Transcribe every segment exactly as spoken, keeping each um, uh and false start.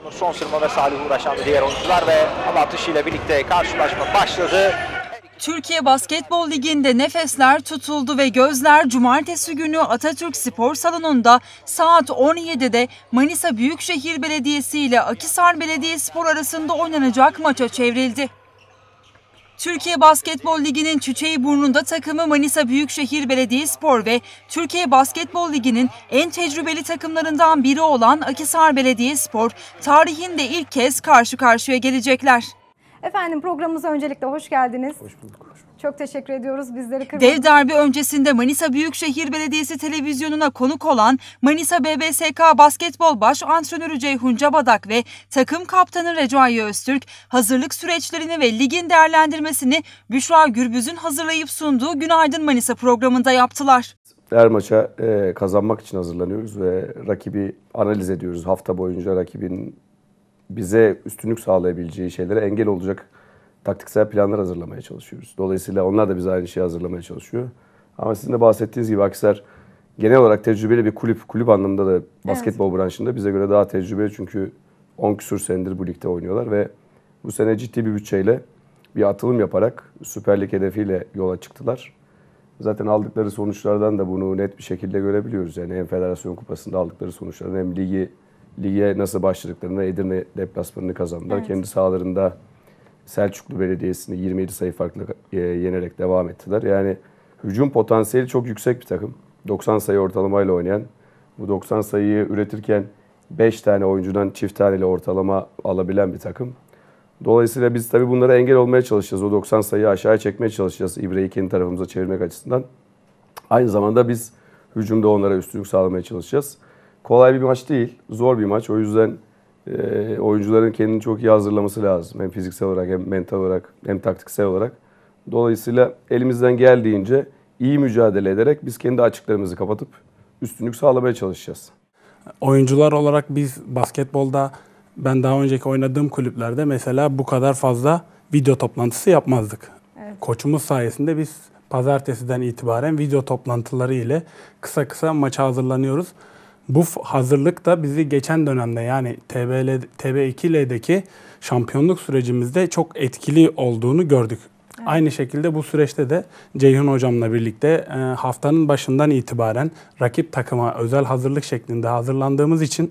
Onur Sonsırma ve Salih Uğraşan diğer oyuncular ve hava atışıyla birlikte karşılaşma başladı. Türkiye Basketbol Ligi'nde nefesler tutuldu ve gözler cumartesi günü Atatürk Spor Salonu'nda saat on yedide Manisa Büyükşehir Belediyesi ile Akhisar Belediyespor arasında oynanacak maça çevrildi. Türkiye Basketbol Ligi'nin Çiçeğiburnu'nda takımı Manisa Büyükşehir Belediyespor ve Türkiye Basketbol Ligi'nin en tecrübeli takımlarından biri olan Akhisar Belediyespor tarihinde ilk kez karşı karşıya gelecekler. Efendim programımıza öncelikle hoş geldiniz. Hoş bulduk. Çok teşekkür ediyoruz bizleri kırmadınız. Dev derbi öncesinde Manisa Büyükşehir Belediyesi televizyonuna konuk olan Manisa B B S K Basketbol Baş Antrenörü Ceyhun Cabadak ve takım kaptanı Recai Öztürk hazırlık süreçlerini ve ligin değerlendirmesini Büşra Gürbüz'ün hazırlayıp sunduğu Günaydın Manisa programında yaptılar. Her maça e, kazanmak için hazırlanıyoruz ve rakibi analiz ediyoruz. Hafta boyunca rakibin bize üstünlük sağlayabileceği şeylere engel olacak taktiksel planlar hazırlamaya çalışıyoruz. Dolayısıyla onlar da bize aynı şeyi hazırlamaya çalışıyor. Ama sizin de bahsettiğiniz gibi Akhisar genel olarak tecrübeli bir kulüp. Kulüp anlamında da basketbol evet. branşında bize göre daha tecrübeli çünkü on küsur senedir bu ligde oynuyorlar ve bu sene ciddi bir bütçeyle bir atılım yaparak Süper Lig hedefiyle yola çıktılar. Zaten aldıkları sonuçlardan da bunu net bir şekilde görebiliyoruz. Yani hem Federasyon Kupası'nda aldıkları sonuçlardan hem ligi lige nasıl başladıklarını, Edirne deplasmanını kazandılar. Evet. Kendi sahalarında Selçuklu Belediyesi'ni yirmi yedi sayı farkla yenerek devam ettiler. Yani hücum potansiyeli çok yüksek bir takım. doksan sayı ortalamayla oynayan, bu doksan sayıyı üretirken beş tane oyuncudan çift taneli ortalama alabilen bir takım. Dolayısıyla biz tabii bunlara engel olmaya çalışacağız. O doksan sayıyı aşağıya çekmeye çalışacağız. İbreyi kendi tarafımıza çevirmek açısından. Aynı zamanda biz hücumda onlara üstünlük sağlamaya çalışacağız. Kolay bir maç değil, zor bir maç. O yüzden e, oyuncuların kendini çok iyi hazırlaması lazım. Hem fiziksel olarak hem mental olarak hem taktiksel olarak. Dolayısıyla elimizden geldiğince iyi mücadele ederek biz kendi açıklarımızı kapatıp üstünlük sağlamaya çalışacağız. Oyuncular olarak biz basketbolda ben daha önceki oynadığım kulüplerde mesela bu kadar fazla video toplantısı yapmazdık. Evet. Koçumuz sayesinde biz pazartesiden itibaren video toplantıları ile kısa kısa maça hazırlanıyoruz. Bu hazırlık da bizi geçen dönemde yani T B L, T B iki L'deki şampiyonluk sürecimizde çok etkili olduğunu gördük. Evet. Aynı şekilde bu süreçte de Ceyhun hocamla birlikte haftanın başından itibaren rakip takıma özel hazırlık şeklinde hazırlandığımız için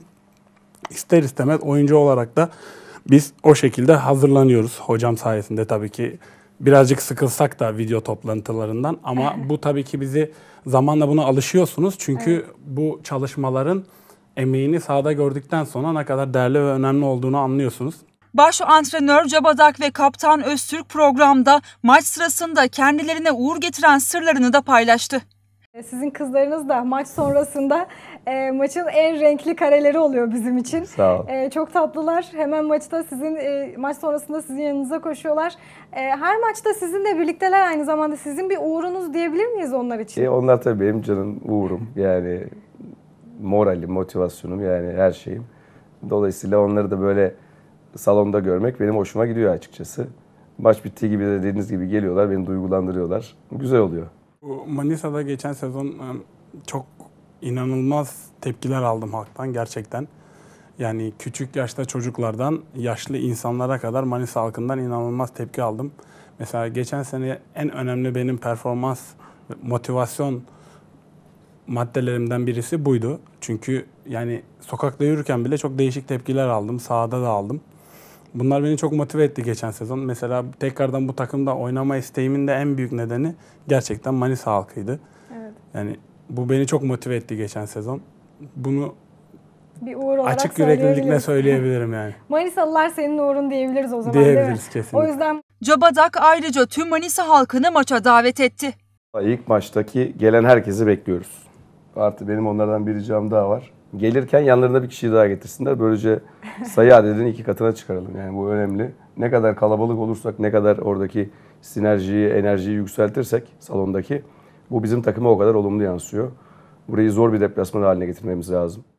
ister istemez oyuncu olarak da biz o şekilde hazırlanıyoruz. Hocam sayesinde tabii ki birazcık sıkılsak da video toplantılarından ama bu tabii ki bizi zamanla buna alışıyorsunuz. Çünkü evet. bu çalışmaların emeğini sahada gördükten sonra ne kadar değerli ve önemli olduğunu anlıyorsunuz. Baş antrenör Cabadak ve kaptan Öztürk programda maç sırasında kendilerine uğur getiren sırlarını da paylaştı. Sizin kızlarınız da maç sonrasında e, maçın en renkli kareleri oluyor bizim için. Sağ ol. E, çok tatlılar. Hemen maçta sizin e, maç sonrasında sizin yanınıza koşuyorlar. E, her maçta sizinle birlikteler aynı zamanda. Sizin bir uğrunuz diyebilir miyiz onlar için? E, onlar tabii benim canım uğurum. Yani moralim, motivasyonum yani her şeyim. Dolayısıyla onları da böyle salonda görmek benim hoşuma gidiyor açıkçası. Maç bittiği gibi de dediğiniz gibi geliyorlar, beni duygulandırıyorlar. Güzel oluyor. Manisa'da geçen sezon çok inanılmaz tepkiler aldım halktan gerçekten. Yani küçük yaşta çocuklardan yaşlı insanlara kadar Manisa halkından inanılmaz tepki aldım. Mesela geçen sene en önemli benim performans, motivasyon maddelerimden birisi buydu. Çünkü yani sokakta yürürken bile çok değişik tepkiler aldım, sahada da aldım. Bunlar beni çok motive etti geçen sezon. Mesela tekrardan bu takımda oynama isteğimin de en büyük nedeni gerçekten Manisa halkıydı. Evet. Yani bu beni çok motive etti geçen sezon. Bunu bir uğur olarak açık yüreklilikle söyleyebilirim yani. Manisalılar senin uğrun diyebiliriz o zaman. Diyebiliriz kesinlikle. O yüzden Cabadak ayrıca tüm Manisa halkını maça davet etti. İlk maçtaki gelen herkesi bekliyoruz. Artı benim onlardan bir ricam daha var. Gelirken yanlarında bir kişiyi daha getirsinler. Böylece sayı adedini iki katına çıkaralım. Yani bu önemli. Ne kadar kalabalık olursak, ne kadar oradaki sinerjiyi, enerjiyi yükseltirsek salondaki bu bizim takıma o kadar olumlu yansıyor. Burayı zor bir deplasman haline getirmemiz lazım.